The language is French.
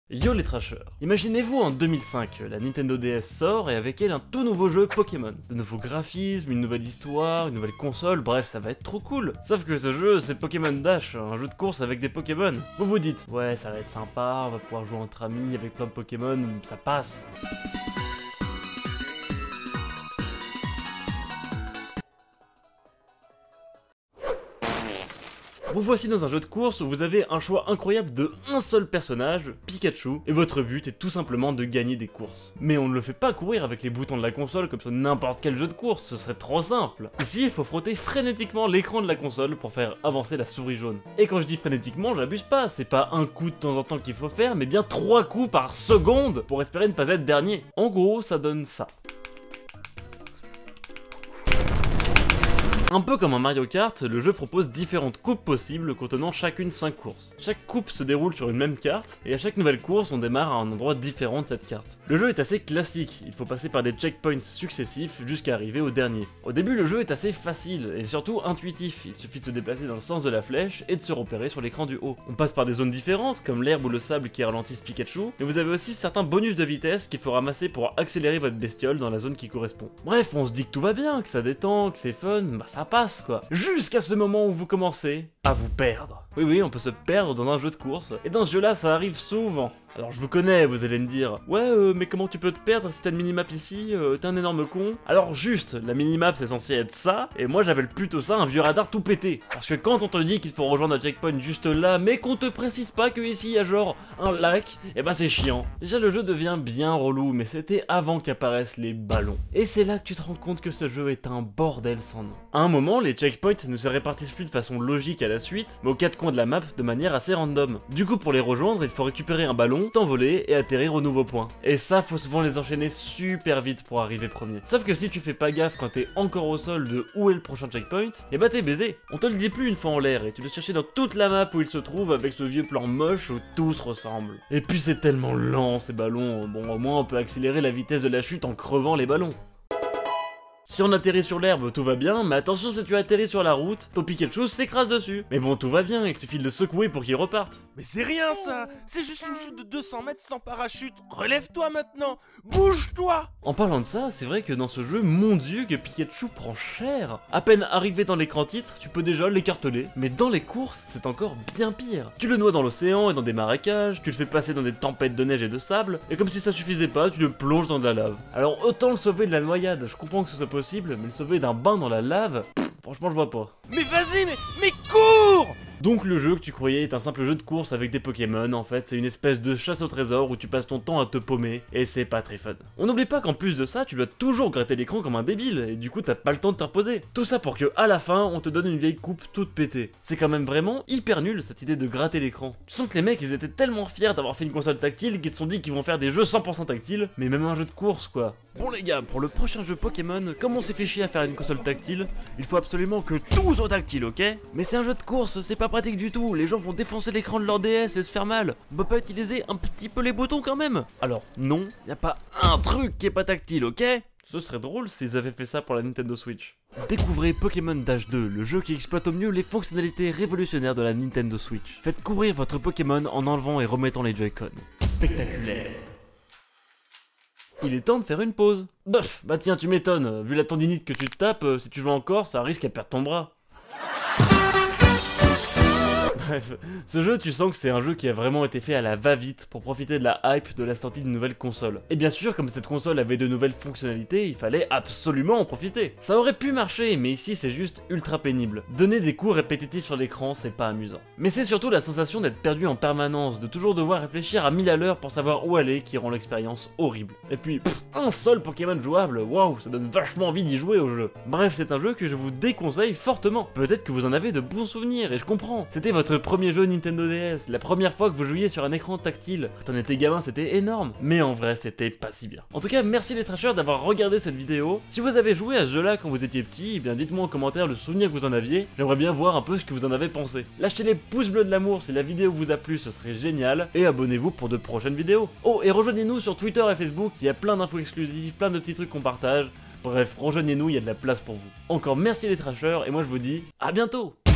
Yo les trashers. Imaginez-vous en 2005, la Nintendo DS sort et avec elle un tout nouveau jeu Pokémon. De nouveaux graphismes, une nouvelle histoire, une nouvelle console, bref ça va être trop cool. Sauf que ce jeu c'est Pokémon Dash, un jeu de course avec des Pokémon. Vous vous dites, ouais ça va être sympa, on va pouvoir jouer entre amis avec plein de Pokémon, ça passe. Vous voici dans un jeu de course où vous avez un choix incroyable de un seul personnage, Pikachu, et votre but est tout simplement de gagner des courses. Mais on ne le fait pas courir avec les boutons de la console comme sur n'importe quel jeu de course, ce serait trop simple. Ici, il faut frotter frénétiquement l'écran de la console pour faire avancer la souris jaune. Et quand je dis frénétiquement, j'abuse pas, c'est pas un coup de temps en temps qu'il faut faire, mais bien 3 coups par seconde pour espérer ne pas être dernier. En gros, ça donne ça. Un peu comme un Mario Kart, le jeu propose différentes coupes possibles contenant chacune 5 courses. Chaque coupe se déroule sur une même carte, et à chaque nouvelle course on démarre à un endroit différent de cette carte. Le jeu est assez classique, il faut passer par des checkpoints successifs jusqu'à arriver au dernier. Au début le jeu est assez facile, et surtout intuitif, il suffit de se déplacer dans le sens de la flèche et de se repérer sur l'écran du haut. On passe par des zones différentes, comme l'herbe ou le sable qui ralentissent Pikachu, mais vous avez aussi certains bonus de vitesse qu'il faut ramasser pour accélérer votre bestiole dans la zone qui correspond. Bref, on se dit que tout va bien, que ça détend, que c'est fun, bah ça passe quoi. Jusqu'à ce moment où vous commencez à vous perdre. Oui, on peut se perdre dans un jeu de course. Et dans ce jeu-là, ça arrive souvent. Alors je vous connais, vous allez me dire, ouais, mais comment tu peux te perdre si t'as une minimap ici, t'es un énorme con. Alors juste, la minimap c'est censé être ça, et moi j'appelle plutôt ça un vieux radar tout pété. Parce que quand on te dit qu'il faut rejoindre un checkpoint juste là, mais qu'on te précise pas que ici il y a genre un lac, et bah c'est chiant. Déjà le jeu devient bien relou, mais c'était avant qu'apparaissent les ballons. Et c'est là que tu te rends compte que ce jeu est un bordel sans nom. À un moment, les checkpoints ne se répartissent plus de façon logique à la suite, mais aux 4 coins de la map de manière assez random. Du coup pour les rejoindre, il faut récupérer un ballon, t'envoler et atterrir au nouveau point. Et ça, faut souvent les enchaîner super vite pour arriver premier. Sauf que si tu fais pas gaffe quand t'es encore au sol de où est le prochain checkpoint, et bah t'es baisé. On te le dit plus une fois en l'air et tu dois chercher dans toute la map où il se trouve avec ce vieux plan moche où tout se ressemble. Et puis c'est tellement lent ces ballons, bon au moins on peut accélérer la vitesse de la chute en crevant les ballons. Si on atterrit sur l'herbe, tout va bien, mais attention si tu atterris sur la route, ton Pikachu s'écrase dessus. Mais bon, tout va bien, il suffit de le secouer pour qu'il reparte. Mais c'est rien ça! C'est juste une chute de 200 mètres sans parachute! Relève-toi maintenant! Bouge-toi! En parlant de ça, c'est vrai que dans ce jeu, mon dieu que Pikachu prend cher. À peine arrivé dans l'écran titre, tu peux déjà l'écarteler. Mais dans les courses, c'est encore bien pire. Tu le noies dans l'océan et dans des marécages, tu le fais passer dans des tempêtes de neige et de sable, et comme si ça suffisait pas, tu le plonges dans de la lave. Alors autant le sauver de la noyade, je comprends que ce soit possible, mais le sauver d'un bain dans la lave, franchement je vois pas. Mais vas-y, mais cours! Donc le jeu que tu croyais est un simple jeu de course avec des Pokémon, en fait c'est une espèce de chasse au trésor où tu passes ton temps à te paumer, et c'est pas très fun. On n'oublie pas qu'en plus de ça, tu dois toujours gratter l'écran comme un débile, et du coup t'as pas le temps de te reposer. Tout ça pour que à la fin, on te donne une vieille coupe toute pétée. C'est quand même vraiment hyper nul cette idée de gratter l'écran. Tu sens que les mecs ils étaient tellement fiers d'avoir fait une console tactile qu'ils se sont dit qu'ils vont faire des jeux 100% tactiles, mais même un jeu de course quoi. Bon les gars, pour le prochain jeu Pokémon, comme on s'est fait chier à faire une console tactile, il faut absolument que tout soit tactile, ok? Mais c'est un jeu de course, c'est pas pratique du tout, les gens vont défoncer l'écran de leur DS et se faire mal. On peut pas utiliser un petit peu les boutons quand même? Alors non, y a pas un truc qui est pas tactile, ok? Ce serait drôle s'ils avaient fait ça pour la Nintendo Switch. Découvrez Pokémon Dash 2, le jeu qui exploite au mieux les fonctionnalités révolutionnaires de la Nintendo Switch. Faites courir votre Pokémon en enlevant et remettant les Joy-Con. Spectaculaire. Il est temps de faire une pause. Bof, bah tiens, tu m'étonnes, vu la tendinite que tu te tapes, si tu joues encore, ça risque à perdre ton bras. Bref, ce jeu, tu sens que c'est un jeu qui a vraiment été fait à la va-vite pour profiter de la hype de la sortie d'une nouvelle console. Et bien sûr, comme cette console avait de nouvelles fonctionnalités, il fallait absolument en profiter. Ça aurait pu marcher, mais ici c'est juste ultra pénible. Donner des coups répétitifs sur l'écran, c'est pas amusant. Mais c'est surtout la sensation d'être perdu en permanence, de toujours devoir réfléchir à 1000 à l'heure pour savoir où aller qui rend l'expérience horrible. Et puis, un seul Pokémon jouable, waouh, ça donne vachement envie d'y jouer au jeu. Bref, c'est un jeu que je vous déconseille fortement. Peut-être que vous en avez de bons souvenirs, et je comprends. C'était votre premier jeu Nintendo DS, la première fois que vous jouiez sur un écran tactile. Quand on était gamin, c'était énorme, mais en vrai, c'était pas si bien. En tout cas, merci les trashers d'avoir regardé cette vidéo. Si vous avez joué à ce jeu-là quand vous étiez petit, eh bien dites-moi en commentaire le souvenir que vous en aviez. J'aimerais bien voir un peu ce que vous en avez pensé. Lâchez les pouces bleus de l'amour si la vidéo vous a plu, ce serait génial, et abonnez-vous pour de prochaines vidéos. Oh, et rejoignez-nous sur Twitter et Facebook, il y a plein d'infos exclusives, plein de petits trucs qu'on partage. Bref, rejoignez-nous, il y a de la place pour vous. Encore merci les trashers, et moi je vous dis à bientôt.